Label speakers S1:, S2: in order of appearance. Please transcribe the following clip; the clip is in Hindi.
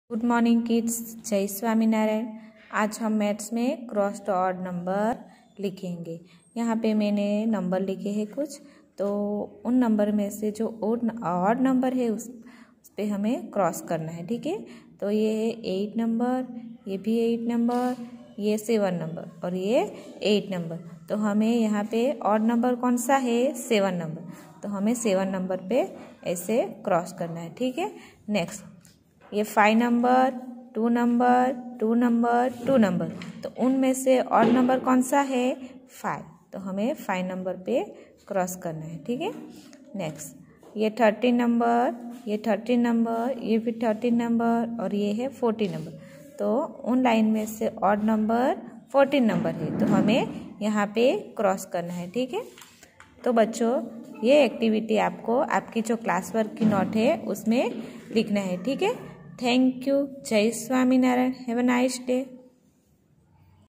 S1: गुड मॉर्निंग किड्स, जय स्वामीनारायण। आज हम मैथ्स में क्रॉस द ऑड नंबर लिखेंगे। यहाँ पे मैंने नंबर लिखे हैं कुछ, तो उन नंबर में से जो ऑड नंबर है उस पे हमें क्रॉस करना है। ठीक है, तो ये है 8 नंबर, ये भी 8 नंबर, ये 7 नंबर और ये 8 नंबर। तो हमें यहाँ पे ऑड नंबर कौन सा है? 7 नंबर। तो हमें 7 नंबर पे ऐसे क्रॉस करना है। ठीक है, नेक्स्ट ये 5 नंबर, 2 नंबर, 2 नंबर, 2 नंबर। तो उनमें से ऑड नंबर कौन सा है? 5। तो हमें 5 नंबर पे क्रॉस करना है। ठीक है, नेक्स्ट ये 13 नंबर, ये 13 नंबर, ये भी 13 नंबर और ये है 14 नंबर। तो उन लाइन में से ऑड नंबर 14 नंबर है, तो हमें यहाँ पे क्रॉस करना है। ठीक है, तो बच्चों ये एक्टिविटी आपको आपकी जो क्लास वर्क की नोट है उसमें लिखना है। ठीक है, थैंक यू। जय Swaminarayan. Have a nice day.